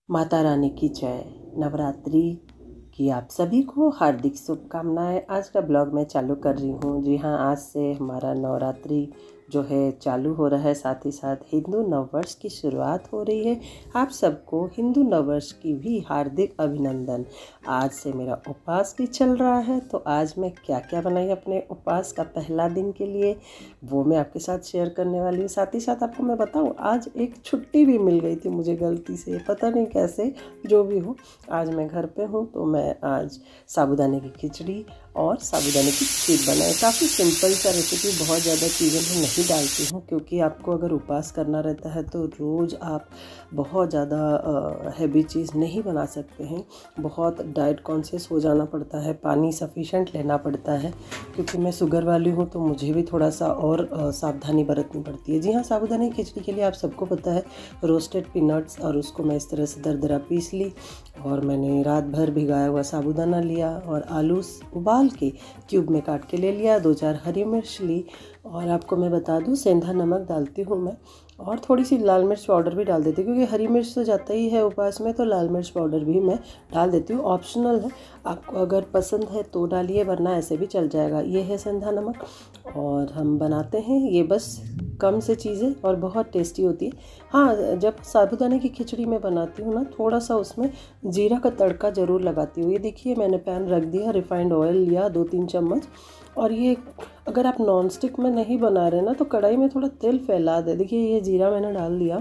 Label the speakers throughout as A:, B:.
A: माता रानी की जय। नवरात्रि की आप सभी को हार्दिक शुभकामनाएं। आज का ब्लॉग मैं चालू कर रही हूँ। जी हाँ, आज से हमारा नवरात्रि जो है चालू हो रहा है, साथ ही साथ हिंदू नववर्ष की शुरुआत हो रही है। आप सबको हिंदू नववर्ष की भी हार्दिक अभिनंदन। आज से मेरा उपवास भी चल रहा है, तो आज मैं क्या क्या बनाई अपने उपवास का पहला दिन के लिए वो मैं आपके साथ शेयर करने वाली हूँ। साथ ही साथ आपको मैं बताऊँ, आज एक छुट्टी भी मिल गई थी मुझे गलती से, पता नहीं कैसे, जो भी हो। आज मैं घर पे हूँ, तो मैं आज साबूदाने की खिचड़ी और साबूदाने की खीर बनाई। काफ़ी सिंपल सा रेसिपी, बहुत ज़्यादा चीज़ें मैं नहीं डालती हूँ, क्योंकि आपको अगर उपवास करना रहता है तो रोज़ आप बहुत ज़्यादा हैवी चीज़ नहीं बना सकते हैं। बहुत डाइट कॉन्शियस हो जाना पड़ता है, पानी सफिशेंट लेना पड़ता है, क्योंकि मैं शुगर वाली हूँ, तो मुझे भी थोड़ा सा और सावधानी बरतनी पड़ती है। जी हाँ, साबूदाने की खिचड़ी के लिए आप सबको पता है, रोस्टेड पीनट्स, और उसको मैं इस तरह से दरदरा पीस ली, और मैंने रात भर भिगाया हुआ साबूदाना लिया और आलू उबाल के क्यूब में काट के ले लिया। 2-4 हरी मिर्च ली, और आपको मैं बता दूं, सेंधा नमक डालती हूँ मैं, और थोड़ी सी लाल मिर्च पाउडर भी डाल देती हूँ, क्योंकि हरी मिर्च तो जाता ही है उपवास में, तो लाल मिर्च पाउडर भी मैं डाल देती हूँ। ऑप्शनल है, आपको अगर पसंद है तो डालिए, वरना ऐसे भी चल जाएगा। ये है सेंधा नमक, और हम बनाते हैं ये बस कम से चीज़ें, और बहुत टेस्टी होती है। हाँ, जब साबूदाने की खिचड़ी मैं बनाती हूँ ना, थोड़ा सा उसमें जीरा का तड़का ज़रूर लगाती हूँ। ये देखिए, मैंने पैन रख दिया, रिफाइंड ऑयल लिया 2-3 चम्मच, और ये अगर आप नॉन स्टिक में नहीं बना रहे ना, तो कढ़ाई में थोड़ा तेल फैला दे। देखिए, ये जीरा मैंने डाल दिया,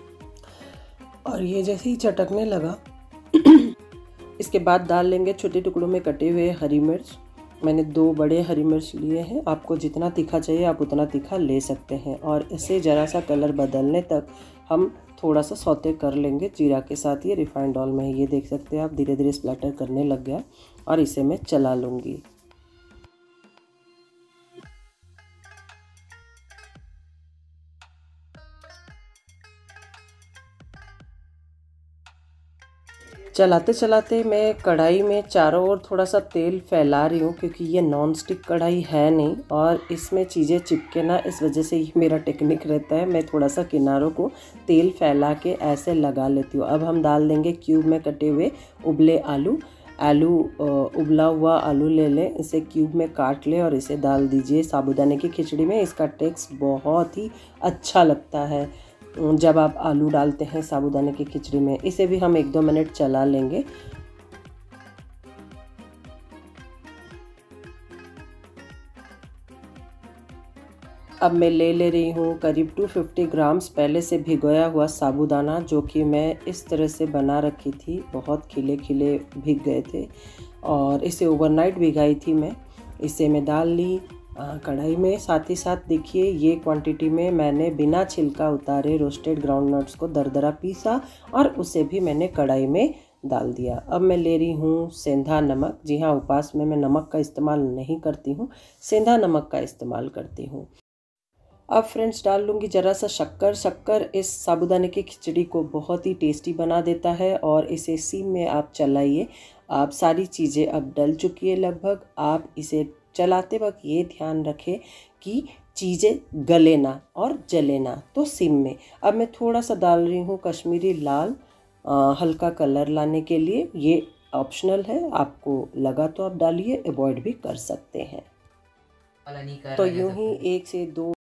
A: और ये जैसे ही चटकने लगा इसके बाद डाल लेंगे छोटे टुकड़ों में कटे हुए हरी मिर्च। मैंने 2 बड़े हरी मिर्च लिए हैं, आपको जितना तीखा चाहिए आप उतना तीखा ले सकते हैं। और इसे ज़रा सा कलर बदलने तक हम थोड़ा सा सौते कर लेंगे जीरा के साथ। ये रिफाइंड ऑयल में है, ये देख सकते हैं आप, धीरे धीरे स्प्लैटर करने लग गया, और इसे मैं चला लूँगी। चलाते चलाते मैं कढ़ाई में चारों ओर थोड़ा सा तेल फैला रही हूँ, क्योंकि ये नॉन स्टिक कढ़ाई है नहीं, और इसमें चीज़ें चिपके ना, इस वजह से ये मेरा टेक्निक रहता है। मैं थोड़ा सा किनारों को तेल फैला के ऐसे लगा लेती हूँ। अब हम डाल देंगे क्यूब में कटे हुए उबले आलू। उबला हुआ आलू ले लें, इसे क्यूब में काट लें, और इसे डाल दीजिए साबूदाने की खिचड़ी में। इसका टेस्ट बहुत ही अच्छा लगता है जब आप आलू डालते हैं साबूदाने की खिचड़ी में। इसे भी हम 1-2 मिनट चला लेंगे। अब मैं ले रही हूँ करीब 250 ग्राम्स पहले से भिगोया हुआ साबूदाना, जो कि मैं इस तरह से बना रखी थी, बहुत खिले खिले भीग गए थे, और इसे ओवरनाइट भिगाई थी मैं। इसे मैं डाल ली कढ़ाई में। साथ ही साथ देखिए, ये क्वांटिटी में मैंने बिना छिलका उतारे रोस्टेड ग्राउंडनट्स को दरदरा पीसा, और उसे भी मैंने कढ़ाई में डाल दिया। अब मैं ले रही हूँ सेंधा नमक। जी हाँ, उपवास में मैं नमक का इस्तेमाल नहीं करती हूँ, सेंधा नमक का इस्तेमाल करती हूँ। अब फ्रेंड्स डाल लूँगी ज़रा सा शक्कर। शक्कर इस साबूदाने की खिचड़ी को बहुत ही टेस्टी बना देता है, और इसे सीम में आप चलाइए। आप सारी चीज़ें अब डल चुकी है लगभग। आप इसे चलाते वक्त ये ध्यान रखें कि चीज़ें गले ना और जले ना, तो सीम में। अब मैं थोड़ा सा डाल रही हूँ कश्मीरी लाल, हल्का कलर लाने के लिए। ये ऑप्शनल है, आपको लगा तो आप डालिए, अवॉइड भी कर सकते हैं। तो यूं ही 1 से 2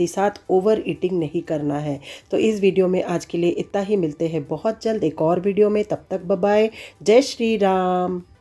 A: ही साथ ओवर ईटिंग नहीं करना है। तो इस वीडियो में आज के लिए इतना ही, मिलते हैं बहुत जल्द एक और वीडियो में। तब तक बाय बाय, जय श्री राम।